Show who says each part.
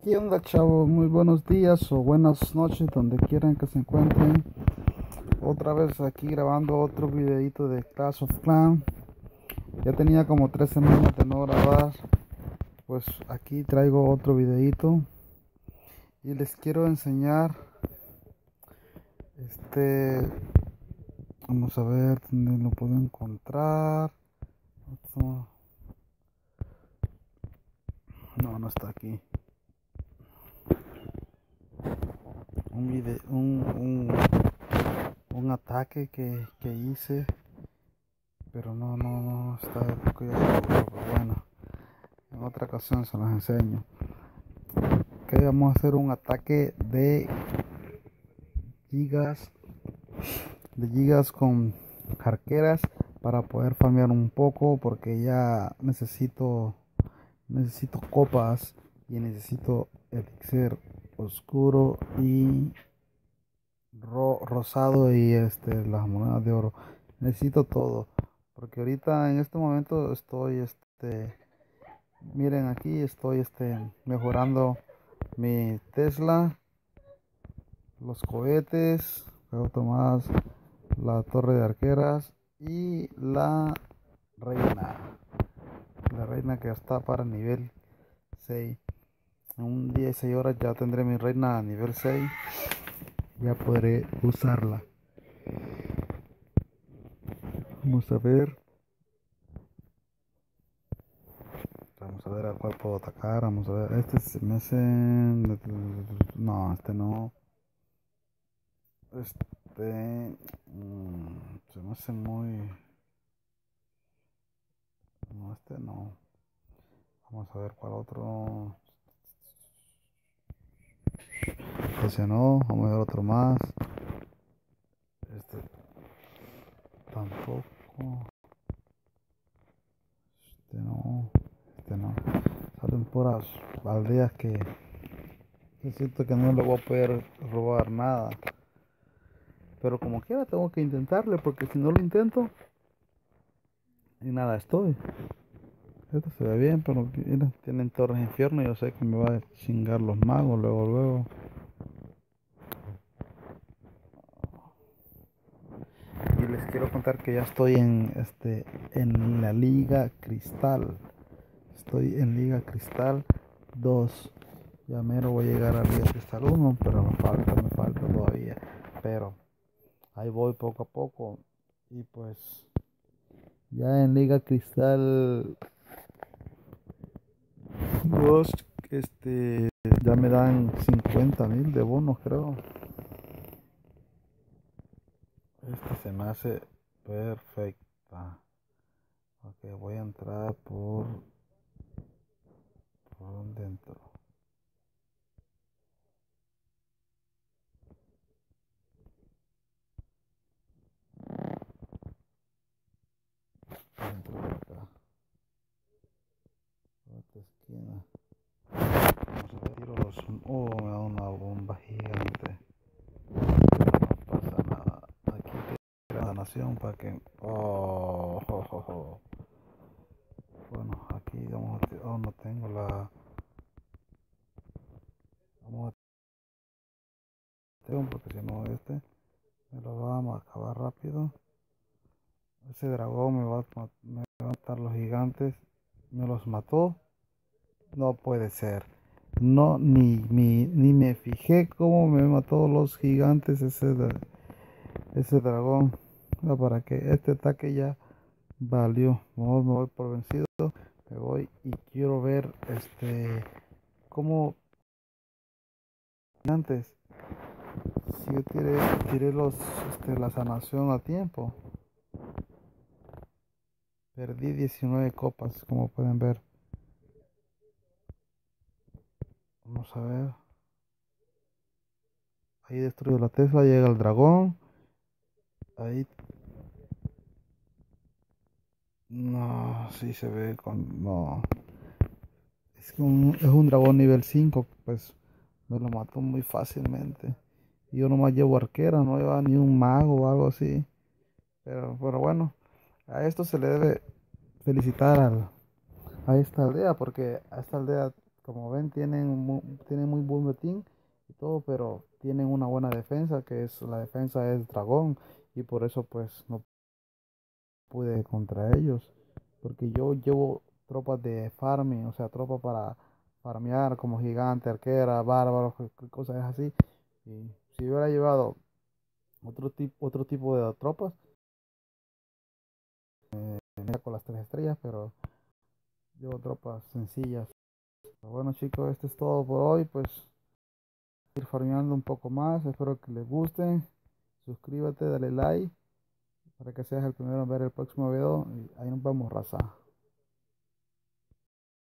Speaker 1: ¿Qué onda, chavo? Muy buenos días o buenas noches, donde quieran que se encuentren. Otra vez aquí grabando otro videito de Clash of Clans. Ya tenía como 3 semanas de no grabar. Pues aquí traigo otro videito y les quiero enseñar. Este, Vamos a ver dónde lo puedo encontrar. No, no está aquí. Un video, un ataque que hice, pero no está poco ya seguro, pero bueno. En otra ocasión se los enseño. Que vamos a hacer un ataque gigas, de gigas con arqueras para poder farmear un poco, porque ya necesito copas y necesito elixir oscuro y rosado y las monedas de oro. Necesito todo, porque ahorita en este momento estoy miren, aquí estoy mejorando mi Tesla, los cohetes, otro más, la torre de arqueras y reina, la reina que está para nivel 6. En un día y 6 horas ya tendré mi reina a nivel 6, ya podré usarla. Vamos a ver, vamos a ver a cuál puedo atacar. Vamos a ver, este se me hace, no, este no, se me hace muy, no, este no. Vamos a ver cuál otro. Ese no, vamos a ver otro más. Este tampoco. Este no. Este no. Salen puras aldeas que siento que no le voy a poder robar nada. Pero como quiera tengo que intentarle, porque si no lo intento, y nada estoy. Esto se ve bien, pero mira, tienen torres infierno. Yo sé que me va a chingar los magos luego. Y les quiero contar que ya estoy en la Liga Cristal. Estoy en Liga Cristal 2. Ya mero voy a llegar a Liga Cristal 1, pero me falta todavía. Pero ahí voy poco a poco. Y pues ya en Liga Cristal 2, ya me dan 50,000 de bonos, creo. Se me hace perfecta. Ok, voy a entrar por dentro. Dentro de acá. Por esta esquina. Vamos a ver, tiro los. Oh, me da una bomba gigante. No pasa nada. Aquí tengo la nación para que. Oh, oh, oh, oh. Bueno, aquí vamos a. Oh, no tengo la. Vamos a tirar porque si no, me lo va a acabar rápido. Ese dragón me va a matar los gigantes. Me los mató. No puede ser. No, ni me fijé cómo me mató los gigantes ese dragón. No, para que este ataque ya valió. Mejor me voy por vencido. Me voy y quiero ver cómo antes. Si yo tiré la sanación a tiempo. Perdí 19 copas, como pueden ver. Vamos a ver. Ahí destruyo la Tesla, llega el dragón. Ahí. No, sí se ve con. No. Es un dragón nivel 5, pues me lo mató muy fácilmente. Y yo nomás llevo arquera, no lleva ni un mago o algo así. Pero bueno, a esto se le debe felicitar a esta aldea, porque a esta aldea Como ven, tienen muy buen botín y todo, pero tienen una buena defensa, que es la defensa es dragón, y por eso pues no pude contra ellos, porque yo llevo tropas de farming, o sea, tropas para farmear como gigante, arquera, bárbaro, cosas así. Y si hubiera llevado otro tipo de tropas, venía con las 3 estrellas, pero llevo tropas sencillas. Pero bueno chicos, esto es todo por hoy, pues ir farmeando un poco más, espero que les guste, suscríbete, dale like para que seas el primero en ver el próximo video y ahí nos vemos, raza.